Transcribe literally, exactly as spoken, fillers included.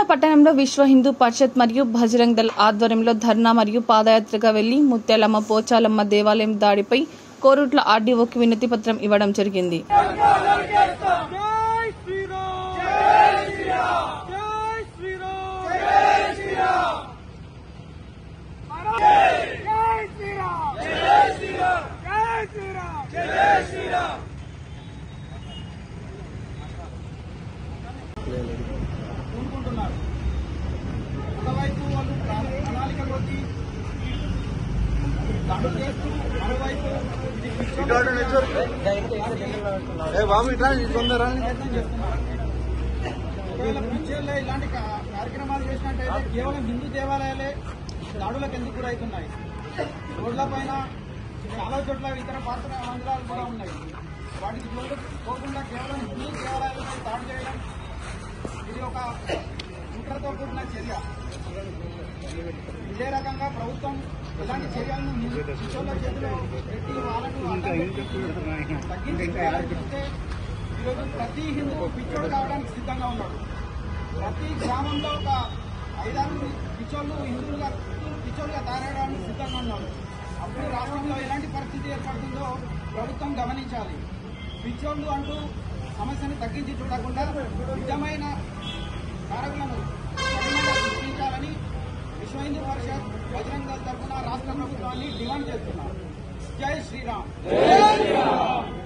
పట్టణంలో విశ్వ హిందూ పరిషత్ మరియు బజరంగ్ దళ్ ఆధ్వర్యంలో ధర్నా మరియు పాదయాత్రగా వెళ్లి ముత్యాలమ్మ పోచాలమ్మ దేవాలయం దాడిపై కోరుట్ల ఆర్డీఓకి వినతి పత్రం ఇవ్వడం జరిగింది. ఒకవైపు వాళ్ళు ప్రణాళికలోకి దాడులు చేస్తూ మరోవైపు ఒకవేళ ఫ్యూచర్లో ఇలాంటి కార్యక్రమాలు చేసినట్టయితే కేవలం హిందూ దేవాలయాలే దాడులకు ఎందుకు గురవుతున్నాయి. రోడ్ల పైన చాలా చోట్ల ఇతర పాత్ర మందిరాలు కూడా ఉన్నాయి. వాటికి పోకుండా కేవలం హిందూ దేవాలయాలపై దాడి చేయడం ఇది ఒక కుట్రతో కూడిన చర్య. ఇదే రకంగా ప్రభుత్వం ఇలాంటి చర్యలను శిశువుల చేతిలో పెట్టి వాళ్ళను తగ్గించుకుంటే ఈరోజు ప్రతి హిందూ పిచ్చోడు కావడానికి సిద్ధంగా ఉన్నాడు. ప్రతి గ్రామంలో ఒక ఐదారు పిచ్చోళ్ళు హిందువులుగా పిచ్చోళ్ళుగా తయారవడానికి సిద్ధంగా ఉన్నారు. అప్పుడు రాష్ట్రంలో ఎలాంటి పరిస్థితి ఏర్పడుతుందో ప్రభుత్వం గమనించాలి. పిచ్చోళ్ళు అంటూ సమస్యను తగ్గించి చూడకుండా నిజమైన కారకులను గుర్తించాలని విశ్వ హిందూ పరిషత్ బజరంగ్ దళ్ తరఫున రాష్ట్ర ప్రభుత్వాన్ని డిమాండ్ చేస్తున్నారు. జై శ్రీరామ్.